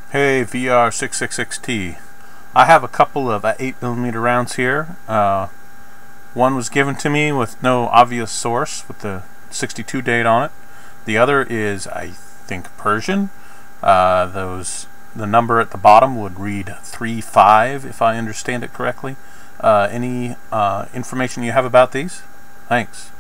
Hey VR666T. I have a couple of 8mm rounds here. One was given to me with no obvious source with the 62 date on it. The other is, I think, Persian. The number at the bottom would read 35 if I understand it correctly. Any information you have about these? Thanks.